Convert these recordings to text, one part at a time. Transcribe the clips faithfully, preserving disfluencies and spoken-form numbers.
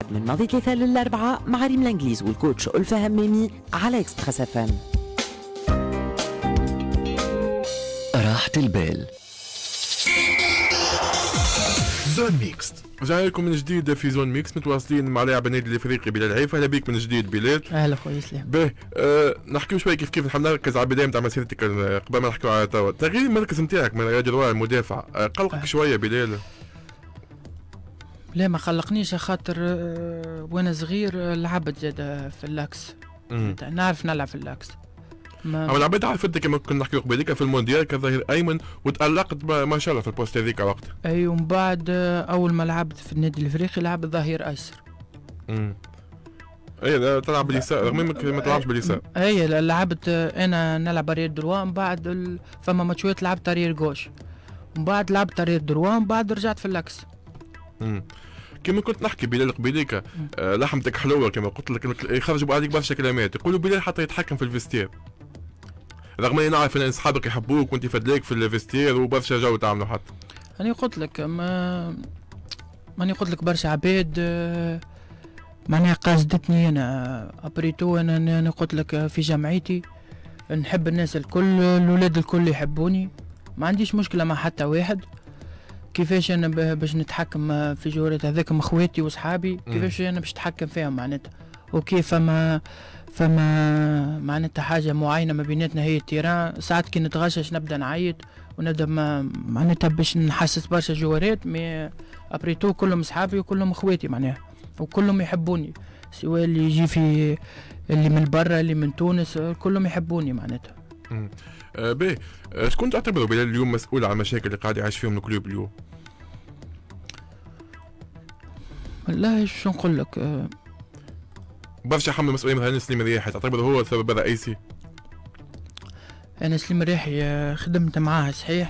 من ماضي ثلاثة للأربعاء مع ريم الانجليز والكوتش ألفة همامي على اكسبريس اف ام. راحة البال. زون ميكس رجعنا لكم من جديد في زون ميكس، متواصلين مع لاعب النادي الافريقي بلال عيف. اهلا بك من جديد بلال. اهلا خويا سلام. باهي أه نحكيو شويه كيف كيف نحب نركز على البدايه نتاع مسيرتك قبل ما نحكيو على توا تغيير المركز نتاعك من راديو المدافع. أه قلقك أه. شويه بلال؟ لا ما قلقنيش خاطر أه وانا صغير لعبت زاد في اللاكس، نعرف نلعب في اللاكس. ما اما العباد عرفتك كما كنا نحكيو قبيلك في المونديال كظهير ايمن وتالقت ما شاء الله في البوست هذيك وقتها. اي ومن بعد اول ما لعبت في النادي الافريقي لعبت ظهير ايسر. امم اي تلعب باليسار رغم انك ما تلعبش باليسار. اي لعبت انا نلعب ارير دروا، من بعد ال... فما ماتشات لعبت ارير جوش، من بعد لعبت ارير دروا، من بعد رجعت في اللاكس. امم كما كنت نحكي بلال قبيليك آه لحمتك حلوه كما قلت لك، يخرجوا عليك برشا كلمات يقولوا بلال حتى يتحكم في الفيستير، رغم اني نعرف ان اصحابك يحبوك وانت فدليك في الفيستير وبرشا جو تعملوا حتى. انا قلت لك ما ماني قلت لك برشا عباد معناها قاصدتني انا ابريتو. انا انا قلت لك في جمعيتي نحب الناس الكل، الاولاد الكل يحبوني، ما عنديش مشكله مع حتى واحد. كيفاش انا باش نتحكم في جورات هذاكم اخواتي واصحابي، كيفاش انا باش نتحكم فيهم معناتها. اوكي فما فما معناتها حاجه معينه ما بيناتنا هي التيران، ساعات كي نتغشش نبدا نعيط ونبدا معناتها باش نحسس برشا جوارات، مي ابريتو كلهم اصحابي وكلهم اخواتي معناها وكلهم يحبوني، سواء اللي يجي في اللي من برا اللي من تونس كلهم يحبوني معناتها. امم آه باهي آه شكون تعتبره بلال اليوم مسؤول على المشاكل اللي قاعد يعيش فيهم الكلوب اليوم؟ والله شو نقول لك آه برشا حمل مسؤولية مثلا سليم رياحي، تعتبره هو السبب الرئيسي؟ أنا سليم رياحي خدمت معاه صحيح،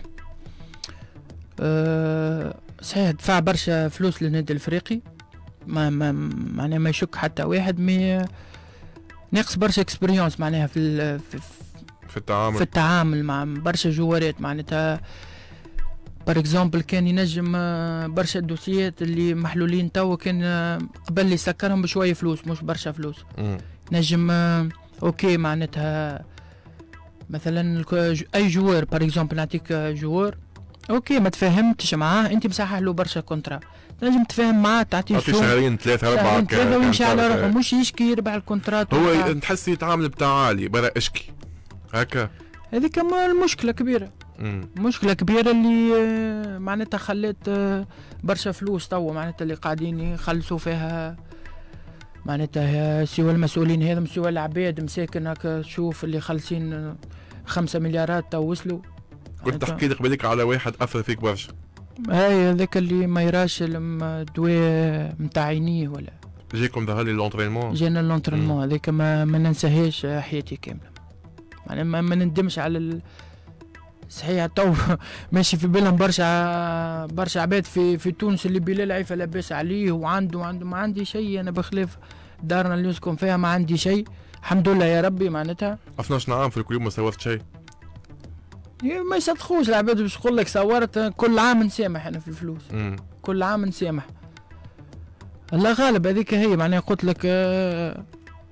أه صحيح دفع برشا فلوس للنادي الأفريقي، ما ما معناها ما يشك حتى واحد، مي ناقص برشا اكسبيريونس معناها في في, في التعامل في التعامل مع برشا جوارات معناتها. بار اكزومبل كان ينجم برشا الدوسيات اللي محلولين توا كان قبل يسكرهم بشويه فلوس مش برشا فلوس. مم. نجم اوكي معناتها مثلا اي جوار بار اكزومبل نعطيك جوار اوكي ما تفاهمتش معاه انت مسحح له برشا كونترا، نجم تفاهم معاه تعطيه شهر شهرين ثلاثة أربعة ثلاثة ويمشي على روحه، مش يشكي يربح الكونترات. هو تحس يتعامل بتعالي برا اشكي هكا، هذيك المشكلة كبيرة. مم. مشكلة كبيرة اللي معناتها خلت برشا فلوس توا معناتها اللي قاعدين يخلصوا فيها معناتها سوى المسؤولين هذم سوى العباد مساكن هكا تشوف اللي خالصين خمسة مليارات تو وصلوا. كنت تحكي لي قبلك على واحد أثر فيك برشا. هاي هذاك اللي ما يراش الدواء نتاع عينيه ولا جيكم ظهر لي لونترينمون، جانا لونترينمون هذاك ما, ما ننساهاش حياتي كاملة، يعني ما, ما نندمش على ال... صحيح تو ماشي في بالهم برشا برشا عباد في في تونس اللي بلال عيفة لاباس عليه وعنده وعنده ما عندي شيء انا بخلاف دارنا اللي نسكن فيها ما عندي شيء الحمد لله يا ربي معناتها. اثناش عام في الكل ما صورت شيء، ما يصدقوش العباد باش يقول لك صورت، كل عام نسامح انا في الفلوس. مم. كل عام نسامح الله غالب هذيك هي معناها قلت لك آه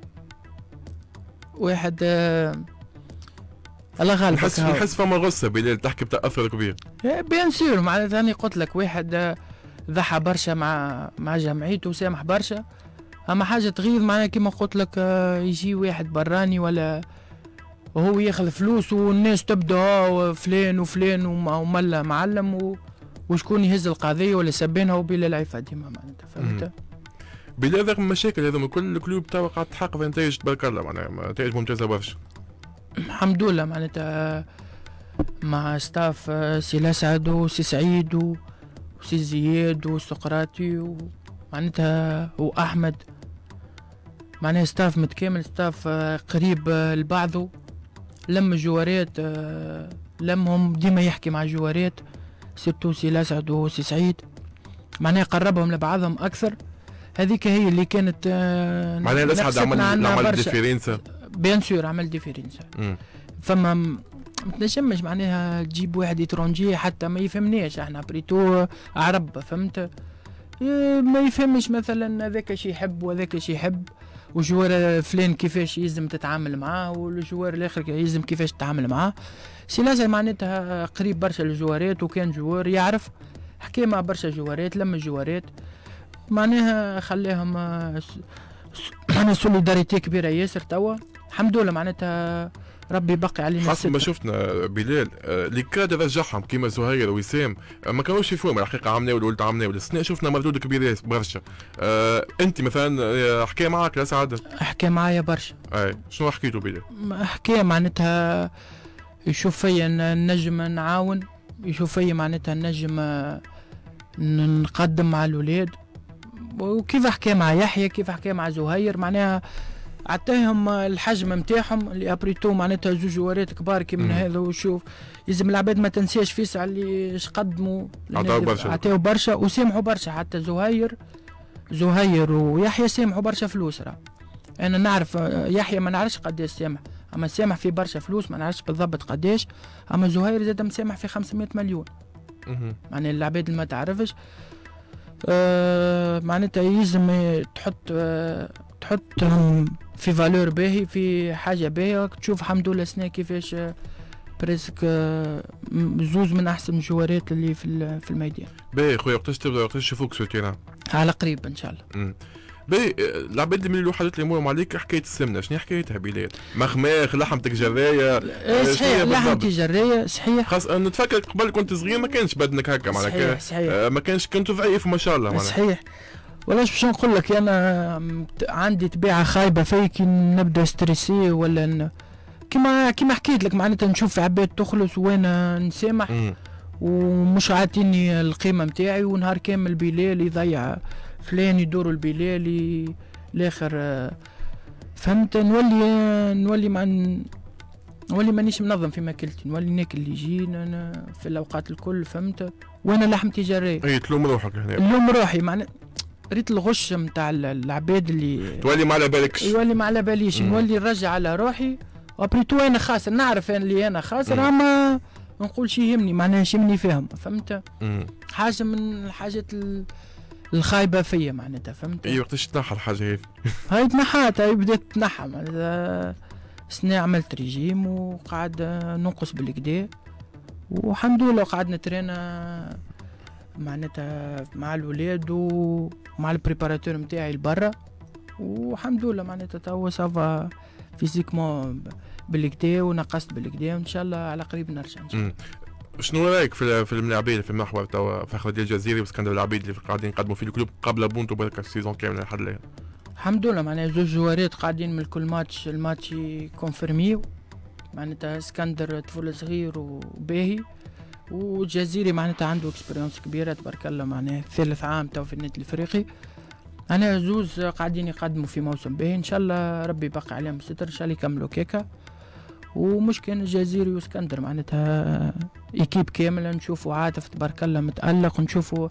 واحد آه الله غالب. نحس نحس فما غصه بلال تحكي بتاثر كبير. بيان سور معناتها انا قلت لك واحد ضحى برشا مع مع جمعيته وسامح برشا، اما حاجه تغيظ معناها كيما قلت لك يجي واحد براني ولا وهو ياخذ فلوس والناس تبدا فلان وفلان وملا معلم و... وشكون يهز القضيه ولا سبانها وبلال عيفة ديما معناتها فهمت. بلال رغم المشاكل هذوما كل الكلوب توا قاعد تحقق نتائج تبارك الله معناها نتائج ممتازه برشا. الحمد لله معناتها مع ستاف سي الاسعد وسي سعيد وسي زياد وسقراطي ومعناتها واحمد معناها ستاف متكامل، ستاف قريب لبعضه، لم الجوارات لمهم ديما يحكي مع الجوارات سيرتو سي الاسعد وسي سعيد معناها قربهم لبعضهم اكثر. هذيك هي اللي كانت معناها الاسعد عمل عمل ديفيرنسا بيان سور عمل ديفيرنسا. فما ما تنجمش معناها تجيب واحد اترونجي حتى ما يفهمناش احنا بريتو عرب فهمت، إيه، ما يفهمش مثلا هذاك شي يحب وهذاك شي يحب، وجوار فلان كيفاش يلزم تتعامل معاه والجوار الاخر يلزم كيفاش تتعامل معاه. سي لازم معناتها قريب برشا الجوارات، وكان جوار يعرف حكى مع برشا جوارات لما الجوارات معناها خلاهم معناها سوليداريتي كبيره ياسر. توا الحمد لله معناتها ربي بقي علينا. خاصة ما شفنا بلال اللي كاد رجعهم كيما زهير ووسام ما كانوش يفهموا الحقيقة عمنا ولا عمنا ولا السنة، شفنا مردود كبير برشا. أه انت مثلا حكى معك لا سعادة؟ حكى معايا برشا. اي شنو حكيتوا بلال؟ حكى معناتها يشوف فيا نجم نعاون، يشوف فيا معناتها نجم نقدم مع الولاد، وكيف حكى مع يحيى كيف حكى مع زهير معناها عطاهم الحجم نتاعهم اللي ابريتو معناتها زوج جوارات كبار كي من هذا. وشوف يلزم العباد ما تنساش فيسع اللي اش قدموا، عطاو برشا عطاو برشا وسامحوا برشا. حتى زهير زهير ويحيى سامحوا برشا فلوس. راه انا نعرف يحيى ما نعرفش قداش سامح، اما سامح في برشا فلوس ما نعرفش بالضبط قداش. اما زهير زاد مسامح في خمسمائة مليون. معناها العباد اللي ما تعرفش آه معناتها يلزم تحط آه تحطهم في فالور باهي في حاجه باهيه. تشوف الحمد لله سنة كيفاش بريسك زوز من احسن الجوارات اللي في في الميدان. باهي خويا وقتاش تبدا وقتاش نشوفوك سو تيران؟ على قريب ان شاء الله. باهي العباد من الوحدات اللي يمروا عليك حكايه السمنه شنو حكايتها بلاد؟ مخماخ لحمتك جرايه؟ صحيح لحمتي جرايه صحيح. خاص نتفكر قبل كنت صغير ما كانش بدنك هكا معناها. صحيح صحيح. ما كانش كنت ضعيف ما شاء الله معناها. صحيح. ولاش باش نقول لك انا عندي طبيعه خايبه في كي نبدا ستريسي ولا ن... كيما كيما حكيت لك معناتها نشوف عباد تخلص وانا نسامح م. ومش عاطيني القيمه نتاعي، ونهار كامل بلال يضيع فلان يدوروا البلال الاخر فهمت. نولي نولي مع نولي مانيش منظم في ماكلتي، نولي ناكل اللي يجينا انا في الاوقات الكل فهمت. وانا لحمتي جرايه. اي تلوم روحك هنا. نلوم روحي معناها ريت الغش نتاع العباد اللي تولي ما على بالكش. يولي ما على باليش. نولي نرجع على روحي وابريتو انا خاسر نعرف انا اللي انا خاسر اما نقول شي يهمني معناها شي مني فاهم فهمت. مم. حاجه من الحاجات الخايبه فيا معناتها فهمت. اي وقتاش تنحى الحاجه هذه؟ هاي تنحات هاي بدات تنحى معناتها سنة عملت ريجيم وقاعد ننقص بالكدا والحمد لله قاعد نترينا معناتها مع الولاد ومع البريباراتور نتاعي لبرا والحمد لله معناتها توا سافا فيزيكمون بالكدا ونقصت بالكدا وان شاء الله على قريب نرجع ان شاء الله. شنو رايك في في اللاعبين في المحور توا فخر الدين الجزيري واسكندر العبيد اللي قاعدين يقدموا في الكلوب قبل بونتو برك السيزون كامل لحد الان؟ الحمد لله معناها زوج جوارات قاعدين من كل ماتش الماتش كونفيرميو معناتها اسكندر طفل صغير وباهي والجزيري معناتها عنده اكسبيريونس كبيره تبارك الله معناها ثالث عام تو في النادي الافريقي. انا زوز قاعدين يقدموا في موسم باهي ان شاء الله ربي يبقى عليهم ستر ان شاء الله يكملوا كيكا. ومش كان الجزيري واسكندر معناتها ايكيب كامله نشوفوا عاطف تبارك الله متالق نشوفوا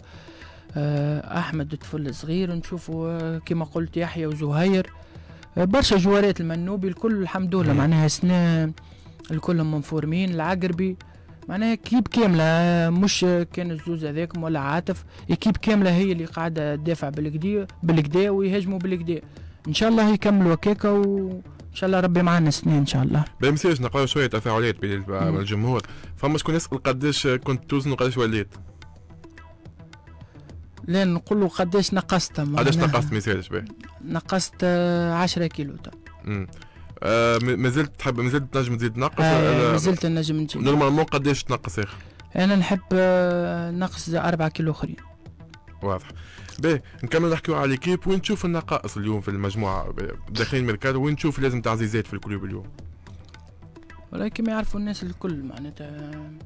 احمد طفل صغير نشوفوا كما قلت يحيى وزهير برشا جوارات المنوبي الكل الحمد لله معناها سنة الكل منفورمين العقربي معناها كيب كامله مش كان الزوز هذاكم ولا عاطف كيب كامله هي اللي قاعده تدافع بالكدا بالكدا ويهاجموا بالكدا ان شاء الله يكملوا كيكا وان شاء الله ربي معنا سنين ان شاء الله. بمسيرش نقراو شويه تفاعلات بين الجمهور فما شكون يسال قداش كنت توزن وقداش وليت؟ لا نقولوا قداش نقصت قداش نقصت ميسالش باهي؟ نقصت عشرة كيلو تا امم آه مازلت تحب مازلت تنجم تزيد تنقص؟ آه مازلت نجم نزيد. نورمالمون قداش تنقص يا اخي؟ انا نحب نقص أربعة كيلو اخرين. واضح. باهي نكمل نحكيو على ليكيب وين تشوف النقائص اليوم في المجموعه داخلين ميركاتو وين تشوف لازم تعزيزات في الكلوب اليوم؟ والله كما يعرفوا الناس الكل معناتها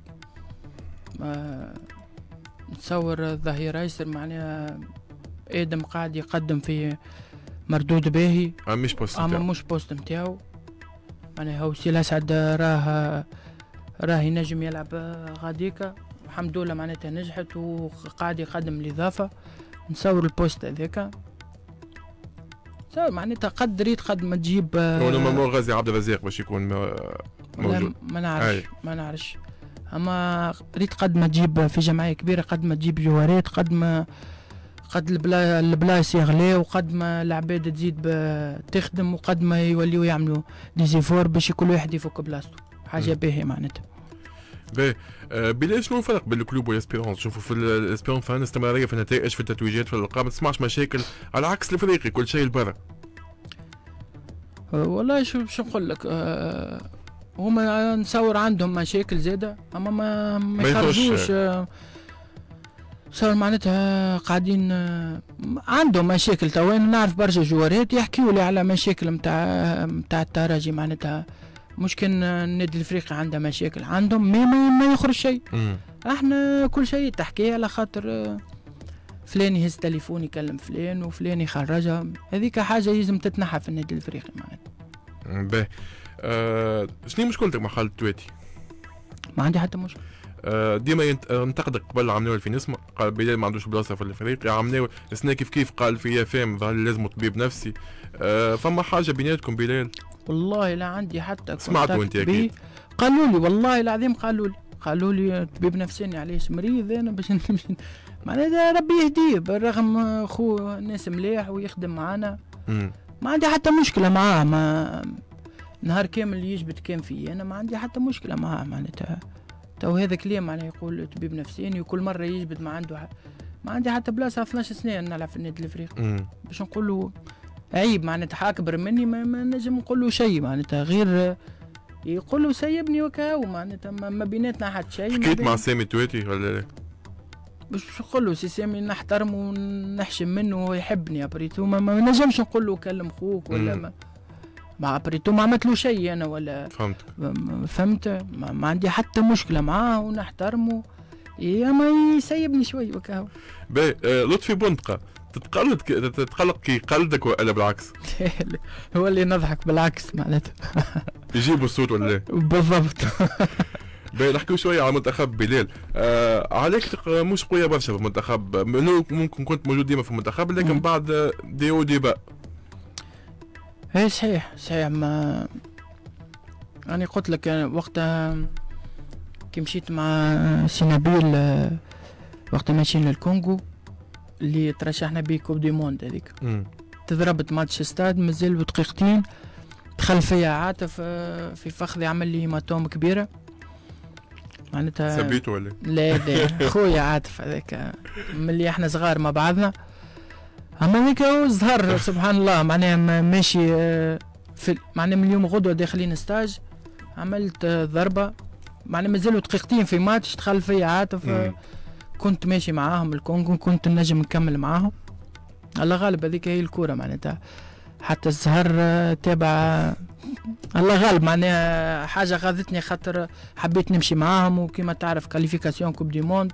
ما نتصور الظهير ايسر معناها ادم قاعد يقدم في مردود باهي اما مش بوست اما مش بوست نتاعو معناها هو سي الاسعد راه راه ينجم يلعب غاديكا الحمد لله معناتها نجحت وقاعد يقدم الاضافه نصور البوست هذاك معناتها قد ريت قد ما تجيب هو نورمالمون غازي عبد الرزاق باش يكون موجود ما نعرفش ما نعرفش اما ريت قد ما تجيب في جمعيه كبيره قد ما تجيب جوارات قد ما قد البلا البلايص يغلاو وقد ما العباد تزيد تخدم وقد ما يوليو يعملوا ديزيفور باش كل واحد يفك بلاصتو حاجه باهيه معناتها. باهي آه بلال شنو الفرق بين الكلوب والاسبيرونس؟ شوفوا في الاسبيرونس فان استمراريه في النتائج في التتويجات في الالقاب ما تسمعش مشاكل على عكس الافريقي كل شيء لبرا. أه والله شو شو نقول لك أه هما نصور عندهم مشاكل زاده اما ما ما يخرجوش أه صار معناتها قاعدين أه عندهم مشاكل. تو انا نعرف برشا جوارات يحكيوا لي على مشاكل نتاع نتاع الترجي معناتها مش كان النادي الافريقي عنده مشاكل عندهم ما ما يخرج شيء. احنا كل شيء تحكي على خاطر فلان يهز تليفون يكلم فلان وفلان يخرجها هذيك حاجه لازم تتنحى في النادي الافريقي معناتها. باهي أه شنو مشكلتك مع خالد التواتي؟ ما عندي حتى مشكل. أه ديما ينتقدك قبل عمناوي في نسمة قال بلال ما عندوش بلاصه في الافريقي. عمناوي السنه كيف كيف قال في فام ظهر لازم طبيب نفسي. أه فما حاجه بيناتكم بلال؟ والله لا عندي حتى سمعتوا انت اكيد؟ قالوا لي والله العظيم قالوا لي قالوا لي طبيب نفساني علاش مريض انا باش نمشي معناتها ربي يهديه بالرغم خو ناس مليح ويخدم معانا ما عندي حتى مشكله معاه. ما نهار كامل يجبد كان فيه انا ما عندي حتى مشكله معاه معناتها. تو هذا كلام معناه يقول طبيب نفساني وكل مره يجبد ما عنده حق. ما عندي حتى بلاصه اثناش سنه نلعب في النادي الافريقي باش نقول له عيب معناتها اكبر مني ما, ما نجم نقول له شيء معناتها غير يقول له سيبني وكاو معناتها ما بيناتنا حتى شيء. حكيت مع سامي التواتي ولا لا؟ باش نقول له سي سامي نحترمه ونحشم منه ويحبني ابريتو ما, ما نجمش نقول له كلم خوك ولا ما مع ابريتو ما عملت له شيء انا ولا فهمت فهمت ما, ما عندي حتى مشكله معاه ونحترمه يا ما يسيبني شوي وكاو. باهي آه لطفي بندقه تتقلد تتقلق كي يقلدك ولا بالعكس؟ هو اللي نضحك بالعكس معناتها يجيبوا الصوت ولا لا؟ بالضبط. باهي نحكيو شويه على منتخب بلال. آه عليك مش قويه برشا في المنتخب ممكن كنت موجود ديما في المنتخب لكن م. بعد دي او دي بقى. اي صحيح صحيح ما أنا قلت لك وقتها كي مشيت مع سينابيل وقت ماشيين للكونغو اللي ترشحنا بيه كوب دي موند هذيك تضربت ماتش استاد مازال بدقيقتين دخل فيا عاطف في فخذي عمل لي هيماتوم كبيره معناتها سبيته ولا لا لا خويا عاطف هذاك ملي احنا صغار مع بعضنا اما هذاك هو ظهر سبحان الله معناها ماشي في معناها من اليوم غدوه داخلين ستاج عملت ضربه معناها مازالوا دقيقتين في ماتش دخل فيا عاطف م. كنت ماشي معاهم الكونغو كنت نجم نكمل معاهم الله غالب هذيك هي الكوره معناتها حتى الزهر تابع الله غالب معناها حاجه غاضتني خاطر حبيت نمشي معاهم وكما تعرف كاليفيكاسيون كوب دي موند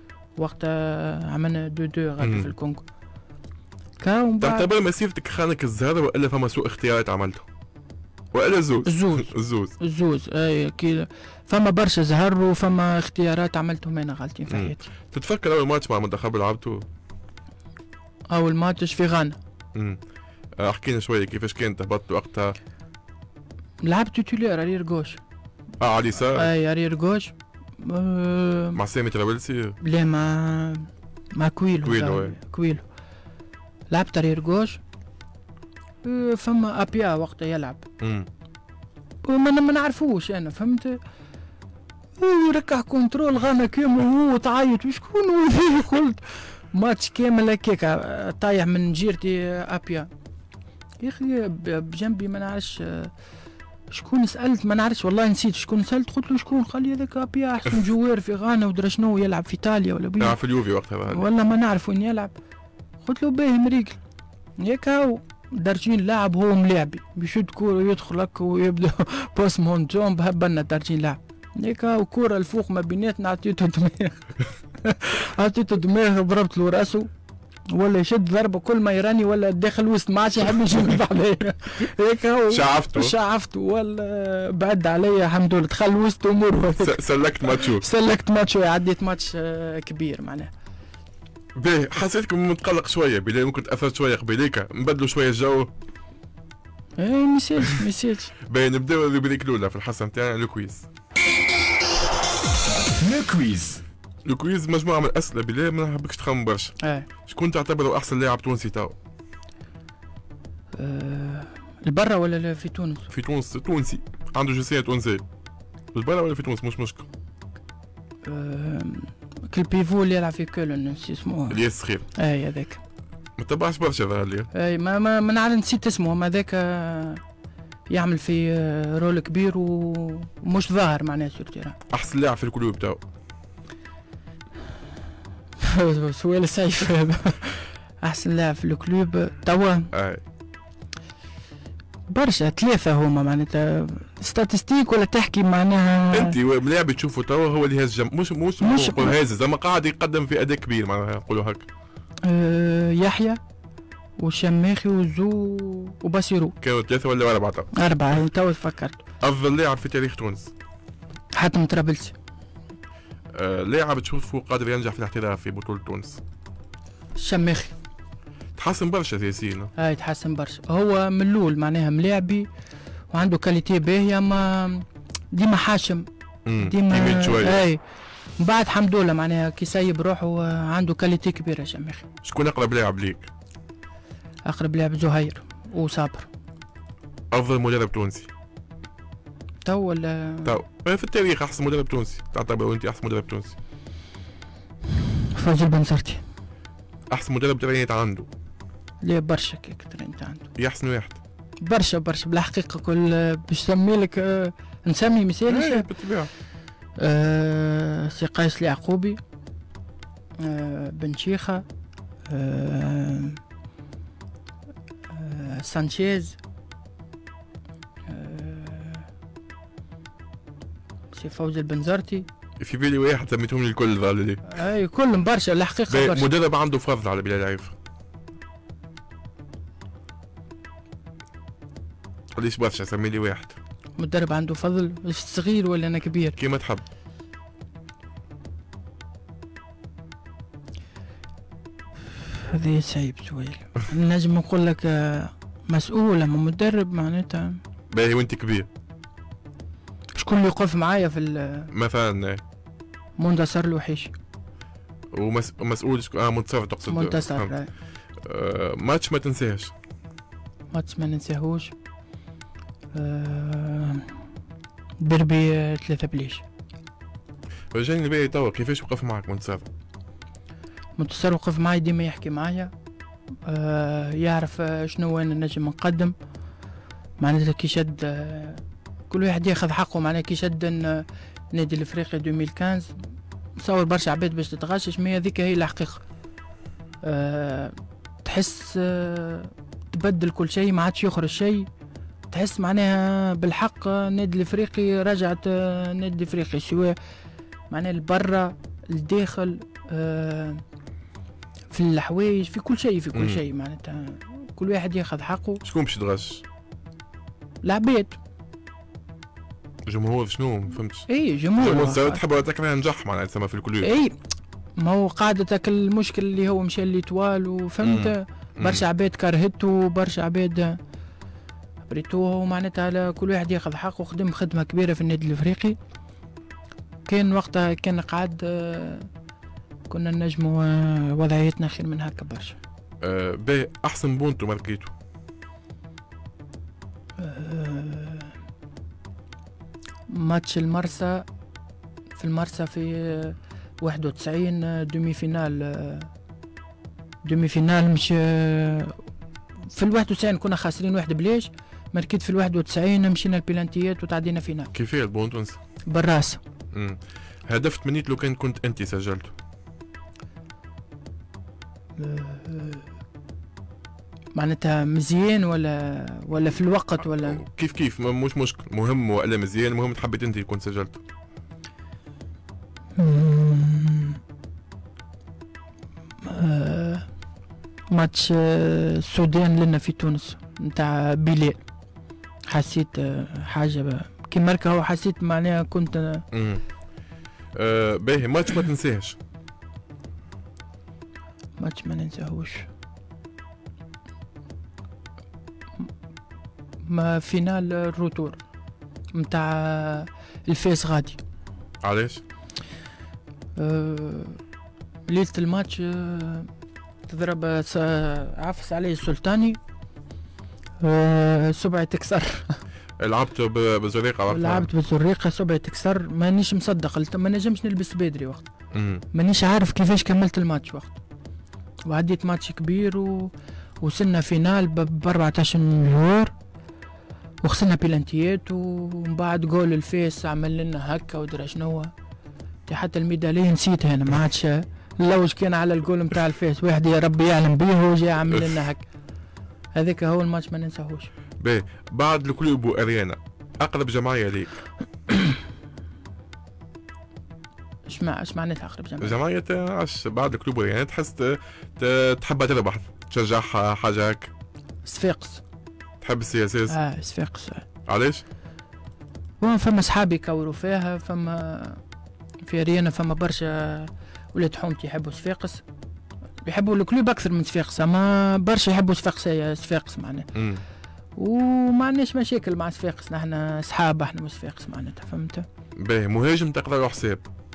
وقتها عملنا دو دو غادي في الكونغو. تعتبر مسيرتك خانك الزهر والا فما سوء اختيارات عملته؟ والا زوز؟ الزوز الزوز الزوز اي كي فما برشا زهر وفما اختيارات عملتهم انا غالطين في حياتي. تتفكر اول ماتش مع المنتخب لعبته؟ اول ماتش في غانا. امم احكينا شويه كيفاش كانت هبطت وقتها؟ لعبت توتولير ارير جوش. اه على اليسار؟ اي ارير جوش أه مع سامي ترابلسي؟ لا مع مع كويلو كويلو كويلو لعبت ارير جوش أه فما ابيا وقتها يلعب امم وما ما نعرفوش انا فهمت يركح كنترول غانا كامل وهو تعيط وشكون هو قلت ماتش كامل هكاك طايح من جيرتي ابيا يا اخي بجنبي ما نعرفش شكون سالت ما نعرفش والله نسيت شكون سالت قلت له شكون قال لي هذاك ابيا احسن جوار في غانا ودرا شنو يلعب في ايطاليا ولا بيه يلعب في اليوفي وقتها والله ما نعرف وين يلعب قلت له باهي مريقل ياك هاو درجين لاعب هو ملاعبي بيشد كوره ويدخل هكا ويبدا باس مون جومب هبنا درجين لاعب ياك هاو كوره الفوق ما بيناتنا عطيته دماغ عطيته دماغ ضربت له راسه ولا يشد ضربه كل ما يراني ولا داخل وسط ما عادش يحب يجي عليا هيك هو شعفته شعفته ولا بعد عليا الحمد لله دخل وسط اموره سلكت ماتشو سلكت ماتشو عديت ماتش كبير معناها. باهي حسيتك متقلق شويه بلي ممكن تاثرت شويه قبيليك نبدلوا شويه الجو؟ ايه ميساج ميساج باهي نبداو الروبريك الاولى في الحصه نتاعنا لو كويز. لو كويز الكويز مجموعه من الاسئله بلا ما نحبكش تخمم برشا. ايه شكون تعتبره احسن لاعب تونسي تو؟ أه البرا ولا لا في تونس؟ في تونس تونسي عنده جنسيه تونسيه. بالبرا ولا في تونس مش مشكل. أه كل بيفو اللي يلعب في كولن نسي اسمه. الياس خير. اي هذاك. ما تبعش برشا ظهر لي. اي ما ما, ما نعرف نسيت اسمه اما هذاك يعمل في رول كبير ومش ظاهر معناه سورتيرا. احسن لاعب في الكلوب تاعو. سؤال سيف هذا. احسن لاعب في الكلوب توا. اي برشا ثلاثة هما معناتها ستاتستيك ولا تحكي معناها. انت لاعب تشوفه توا هو اللي هاز جم... مش مش مش نقول هاز زعما قاعد يقدم في اداء كبير معناها نقولوا هكا. أه يحيى وشماخي وزو وبصيرو. كانوا ثلاثة ولا أربعة تو؟ أربعة تو تفكرت. أفضل لاعب في تاريخ تونس؟ حاتم طرابلسي. آه لاعب تشوفه قادر ينجح في الاحتراف في بطولة تونس؟ الشماخي. تحسن برشا ياسين. اي تحسن برشا، هو من الاول معناها ملاعبي وعنده كاليتي باهية ما ديما حاشم. ديما يميل شوية. اي من بعد حمد لله معناها كي سيب روحه عنده كاليتي كبيرة شماخي. شكون أقرب لاعب ليك؟ أقرب لاعب زهير وصابر. أفضل مدرب تونسي؟ تو ولا؟ تو في التاريخ أحسن مدرب تونسي، تعتبر أنت أحسن مدرب تونسي؟ فوزي البنزرتي. أحسن مدرب ترينيت عنده؟ ليه برشا كيك ترينيت عنده. يا أحسن واحد؟ برشا برشا بالحقيقة كل باش نسمي لك أه نسمي مثال. ايه بالطبيعة. أه سي قيس اليعقوبي، أه بن شيخة، أه أه سانشيز، أه سي فوزي البنزرتي. في بالي واحد سميتهم لي الكل ظل لي. اي كلهم برشا الحقيقة برشا. مدرب عنده فضل على بلال عيف. ليش برشا سمي لي واحد. مدرب عنده فضل صغير ولا انا كبير؟ كيما تحب. هذا صعيب سؤال. نجم نقول لك مسؤول اما مدرب معناتها. باهي وانت كبير. شكون اللي يقف معايا في مثلا؟ منتصر الوحيشي. ومسؤول شكون؟ اه منتصر تقصد. منتصر. آه ماتش ما تنساهش. ماتش ما ننساهوش. آه دربي ثلاثة بليش. رجعني بالي توا كيفاش وقف معك منتصر؟ منتصر وقف معي ديما يحكي معايا، آه يعرف شنو انا نجم نقدم معناتها كي شد آه كل واحد ياخذ حقه معناها كي شد النادي الافريقي ألفين وخمسطاش نصور برشا عباد باش تتغشش مي هذيك هي الحقيقة. آه تحس آه تبدل كل شيء ما عادش يخرج شيء، تحس معناها بالحق النادي الافريقي رجعت النادي الافريقي سواء معناها البرا الداخل آه في الحوايج في كل شيء في كل شيء معناتها كل واحد ياخذ حقه. شكون باش يتغش؟ العباد. جمهور شنو ما فهمتش؟ اي جمهور. جمهور تحب تكره نجح معناها تسمى في الكلوب. اي ما هو قاعدتك المشكل اللي هو مشى اللي طوال وفهمت برشا عباد كرهته برشا عباد بريتوه معناتها على كل واحد ياخذ حقه وخدم خدمة كبيرة في النادي الافريقي. كان وقتها كان قاعد كنا نجموا وضعيتنا خير من هكا برشا. أه باهي احسن بونتو ماركيتو؟ أه ماتش المرسى في المرسى في واحد وتسعين دومي فينال دومي فينال مش في الواحد وتسعين كنا خاسرين واحد بليش ماركيت في الواحد وتسعين مشينا البلانتيات وتعدينا فينال. كيفاه البونتو؟ بالراس. امم هدف تمنيت لو كان كنت انت سجلته؟ معناتها مزيان ولا ولا في الوقت ولا كيف كيف مش مشكل مهم ولا مزيان المهم حبيت انت كنت سجلته. آه ماتش السودان لنا في تونس نتاع بلال حسيت حاجه كي ماركا هو حسيت معناها كنت امم آه باهي ماتش ما تنساهش؟ ماتش ما ننساهوش ما فينال الروتور نتاع الفاس غادي. علاش؟ آه ليلة الماتش آه تضرب عفس عليه السلطاني آه سبعة تكسر. لعبت بزريقه وقتها؟ لعبت بزريقه سبعة تكسر، مانيش مصدق، ما نجمش نلبس بدري وقت، مانيش عارف كيفاش كملت الماتش وقت، وعديت ماتش كبير و... وصلنا فينال ب أربعطاش جوار وخسرنا بيلانتيات، ومن بعد جول الفيس عمل لنا هكا ودرا شنو، حتى الميداليه نسيتها انا، ما عادش اللوج كان على الجول نتاع الفيس، واحد يا ربي يعلم بيه هو جاي عمل لنا هكا. هذاك هو الماتش ما ننساهوش. باهي بعد الكلوب واريانا اقرب جمعيه ليك؟ اش مع اش معناتها اقرب جمعيه؟ جمعيه عش بعد الكلوب واريانا تحس تحبها تربح، تشجعها حاجه هيك؟ صفاقس. تحب السياسات؟ اه صفاقس. علاش؟ وين فما صحابي كوروا فيها، فما في اريانا فما برشا ولاد حومتي يحبوا صفاقس، يحبوا الكلوب اكثر من صفاقس، اما برشا يحبوا صفاقس صفاقس معناتها. وما عندناش مشاكل مع صفاقس، نحن اصحاب احنا من صفاقس معناتها، فهمت؟ باهي مهاجم تقرا له حساب؟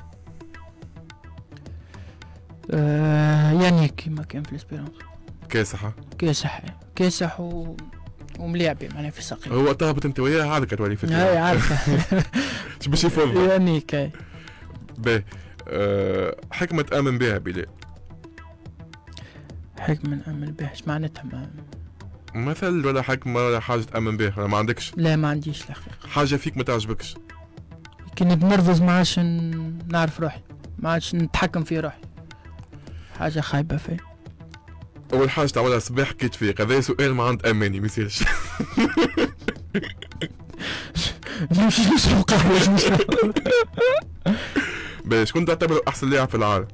آه يعني كيما كان في الاسبيرونس. كاسح؟ كاسح كاسح و... وملاعبي معناها في الساقين. هو تهبط انت وياه عادك تولي في هاي عارفه. اش باش يفضل؟ يعني كاي. باهي أه حكمة تآمن بها بلال؟ حكمة نآمن بها اش معناتها؟ ما مثل ولا حكمة ولا حاجة تآمن بها ولا ما عندكش؟ لا ما عنديش الحقيقة. حاجة فيك ما تعجبكش؟ كي نتنرفز ما عادش نعرف روحي، ما عادش نتحكم في روحي، حاجة خايبة فيا. أول حاجة تعملها الصباح كي تفيق، هذا سؤال ما عند أماني ما يصيرش. نمشي نشرب قهوة. باهي شكون تعتبره أحسن لاعب في العالم؟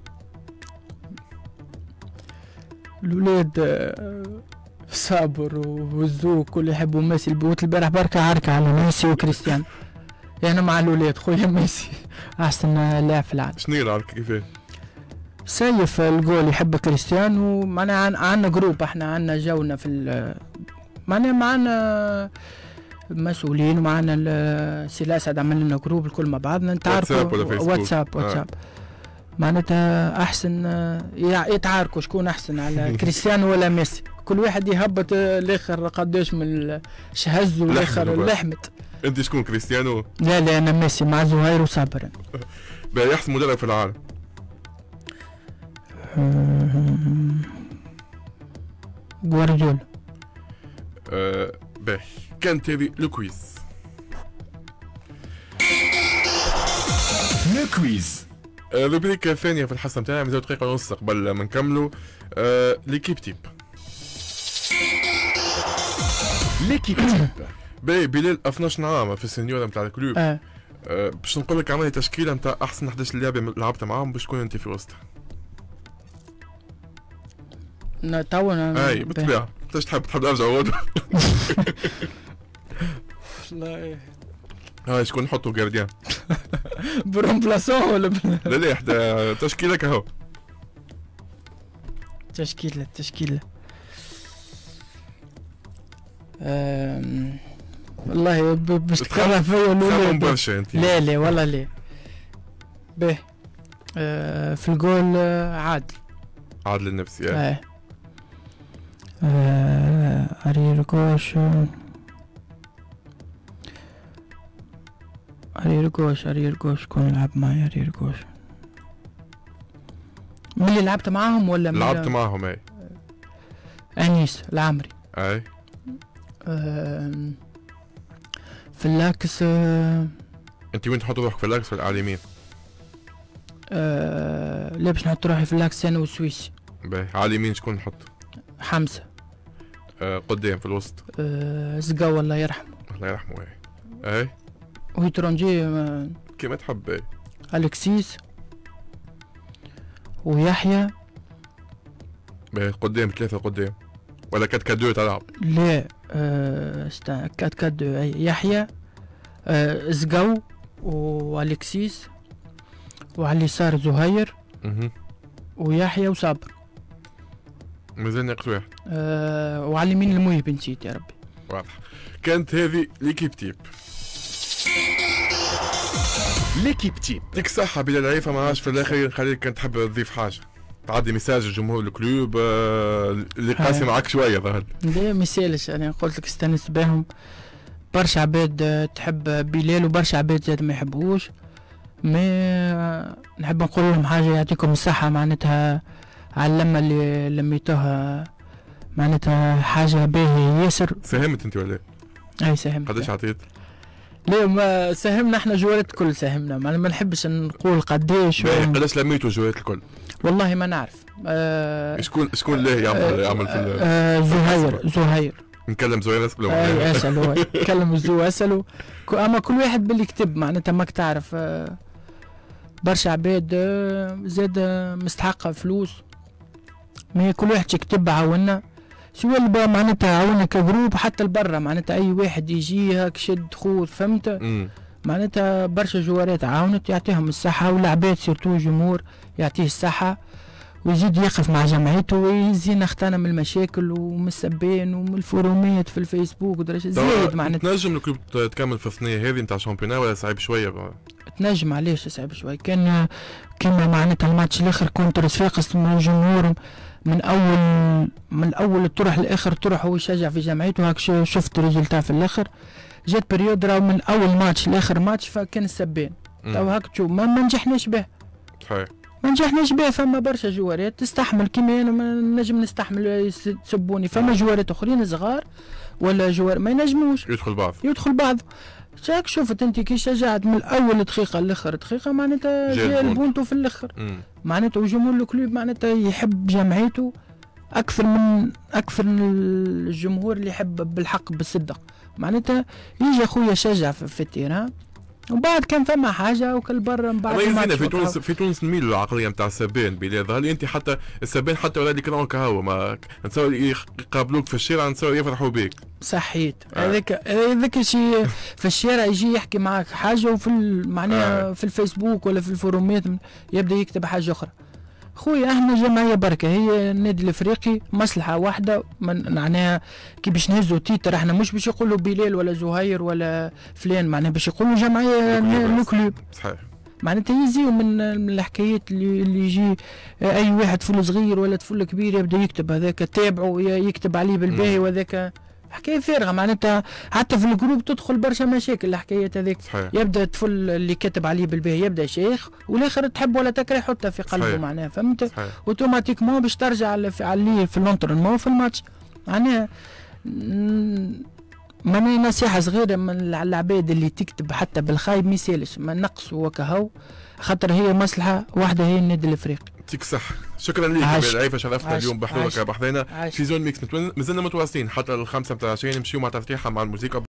الولاد صابر وزوك كل يحبوا ميسي، البيوت البارح بركة عركة على ميسي وكريستيانو، يعني مع الولاد خويا ميسي أحسن لاعب في العالم. شنو هي العركة كيفاه؟ سيف الجول يحب كريستيانو، معناها عندنا جروب، احنا عندنا جونا في معناها معنا مسؤولين ومعنا السي الاسعد عمل لنا جروب الكل مع بعضنا نتعاركوا. واتساب ولا فيسبوك؟ واتساب واتساب آه. معناتها احسن يتعاركوا شكون احسن على كريستيانو ولا ميسي، كل واحد يهبط الاخر قداش من شهز والاخر لحمت. انت شكون كريستيانو؟ لا لا انا ميسي مع زهير وصابر. باهي احسن مدرب في العالم؟ جوارديولا. أه باهي كانت هذه الكويز. الكويز الروبريكا الثانية في الحصة نتاعنا مازال دقيقة ونص قبل ما نكملوا. أه ليكيب تيب. ليكيب تيب. باهي بلال اثناش عام في السنيورة نتاع الكلوب. اه أه باش نقول لك عملي تشكيلة نتاع أحسن إحدى عشر لاعب لعبت معاهم باش تكون أنت في وسطها. توا انا اي بالطبيعة انت تحب تحب ارجع عود. والله هاي شكون نحطوا جارديان؟ برومبلاسون ولا لا لا حتى تشكيلك اهو. تشكيلة تشكيلة أم... والله باش تكره فيا ولا برشا انت؟ لا لا والله لا. باهي أه في الجول عادل. عادل النفسي ايه. اه آه، أرير جوش أرير جوش أرير جوش كون يلعب معي أرير جوش. من اللي لعبت معاهم ولا من لعبت معاهم اي. أنيس العمري اي. آه في اللاكس آه انت وين تحط روحك في اللاكس ولا على اليمين؟ آه لا باش نحط روحي في اللاكس أنا والسويسي. باهي على اليمين شكون نحط؟ حمزة. آه قدام في الوسط؟ آه زقاو الله يرحمه. الله يرحمه اي. اي ويترونجي آه كيما تحب اي. ألكسيس ويحيى. باهي قدام ثلاثة قدام ولا كات كادو تلعب؟ لا آه استا كات كادو يحيى آه زقاو والكسيس وعلى اليسار زهير اها ويحيى وصابر. مازال ناقص واحد. آه وعلى اليمين الموهب نسيت يا ربي. واضح. كانت هذه ليكيب تيب. ليكيب تيب. يعطيك الصحة بلال عيفة، ما عادش في الأخير نخليك كان تحب تضيف حاجة، تعدي ميساج لجمهور الكلوب آه، اللي قاسي معاك شوية ظهر. لا ما يسالش، انا قلت لك استانست بهم. برشا عباد آه، تحب بلال وبرشا عباد زاد ما يحبوش. ما نحب نقول لهم حاجة، يعطيكم الصحة معناتها على اللمة اللي لميتوها، معناتها حاجة باهية ياسر. ساهمت انت ولا؟ اي ساهمت. قداش عطيت؟ لا ما ساهمنا احنا جوالات الكل ساهمنا، ما ما نحبش نقول قداش. قداش لميتوا جوالات الكل؟ والله ما نعرف. آه شكون شكون اللي يعمل يعمل في آه زهير زهير نكلم زهير اسألو. اي اسألو نكلم الزو اسألو. اما كل واحد باللي كتب معناتها ماك تعرف. آه برشا عباد آه زاد مستحقة فلوس، ما كل واحد يكتب عاونا سواء اللي معناتها عاونا كجروب حتى لبرا، معناتها اي واحد يجي هاك شد خوذ فهمت. معناتها برشا جوارات عاونت، يعطيهم الصحة، والعباد سيرتو جمهور يعطيه الصحة، ويزيد يقف مع جمعيته ويزيد اختنا من المشاكل ومن السبان ومن الفورومات في الفيسبوك ودرجة زايد. معناتها تنجم الكلوب تكمل في الثنية هذه نتاع الشامبيونات ولا صعيب شوية بقى؟ تنجم علاش صعيب شوية؟ كان كيما معناتها الماتش الاخر كونتر صفاقس من الجمهور من اول من اول الطرح لاخر طرح هو يشجع في جمعيته. هاك شفت الريزلتا في الاخر، جات بريود راهو من اول ماتش لاخر ماتش فكان السبان. تو هاك تشوف ما, ما نجحناش به. صحيح ما نجحناش به. فما برشا جوارات تستحمل كيما انا ما نجم نستحمل يسبوني. فما جوارات اخرين صغار ولا جوار ما ينجموش يدخل بعض يدخل بعض. شاك شفت انت كي شجعت من اول دقيقه لاخر دقيقه معناتها جا البونتو في الاخر. معناتها جمهور الكلوب معناتها يحب جمعيته اكثر من اكثر من الجمهور اللي يحب بالحق بالصدق. معناتها يجي اخويا شجع في, في التيران، وبعد كان فما حاجه وكل برا من بعد ما في تونس في تونس نميلوا العقليه نتاع السبان بلاد. هل انت حتى السبان حتى ولا اللي كانوا كهو ما نتصور يقابلوك في الشارع نتصور يفرحوا بيك؟ صحيت هذاك آه. هذاك الشيء في الشارع يجي يحكي معك حاجه وفي معناها آه. في الفيسبوك ولا في الفورومات يبدا يكتب حاجه اخرى. خويا احنا جمعيه بركه، هي النادي الافريقي مصلحه واحده، معناها كي باش نهزوا تيتر احنا مش باش يقولوا بلال ولا زهير ولا فلان، معناها باش يقولوا جمعيه الكلوب. صحيح معناتها يزيو من الحكايات اللي, اللي يجي اي واحد طفل صغير ولا طفل كبير يبدا يكتب هذاك تابعه يكتب عليه بالباهي وهذاك حكايه فارغه. معناتها حتى في الجروب تدخل برشا مشاكل الحكايات هذيك. يبدا الطفل اللي كتب عليه بالباهي يبدا شيخ والاخر تحب ولا تكره يحطها في قلبه معناها فهمت. اوتوماتيكمون باش ترجع على اللي في الانترنمون في الماتش. معناها ماني نصيحه صغيره من العباد اللي تكتب حتى بالخايب ما يسالش، ما نقص وكهو خاطر هي مصلحه واحده هي النادي الافريقي. يعطيك صح. شكرا لك يا عيفه، شرفتنا اليوم بحضورك بحضينا في زون ميكس. مازلنا متواصلين حتى الخمسه متاع العشيه نمشيو مع تفتيحه مع الموسيقى.